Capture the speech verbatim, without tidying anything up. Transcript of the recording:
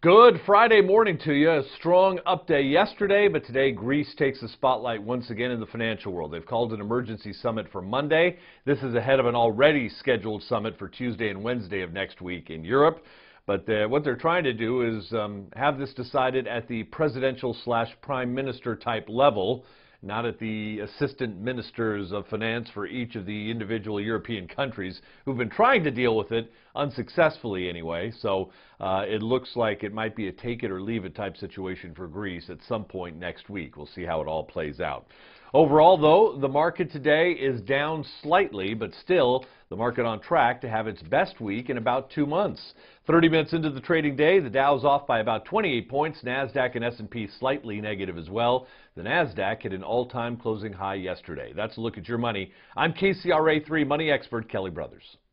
Good Friday morning to you. A strong up day yesterday, but today Greece takes the spotlight once again in the financial world. They've called an emergency summit for Monday. This is ahead of an already scheduled summit for Tuesday and Wednesday of next week in Europe. But uh, what they're trying to do is um, have this decided at the presidential slash prime minister type level, not at the assistant ministers of finance for each of the individual European countries who've been trying to deal with it, unsuccessfully anyway. So uh, it looks like it might be a take it or leave it type situation for Greece at some point next week. We'll see how it all plays out. Overall, though, the market today is down slightly, but still the market on track to have its best week in about two months. thirty minutes into the trading day, the Dow's off by about twenty-eight points. NASDAQ and S and P slightly negative as well. The NASDAQ hit an all-time closing high yesterday. That's a look at your money. I'm K C R A three money expert Kelly Brothers.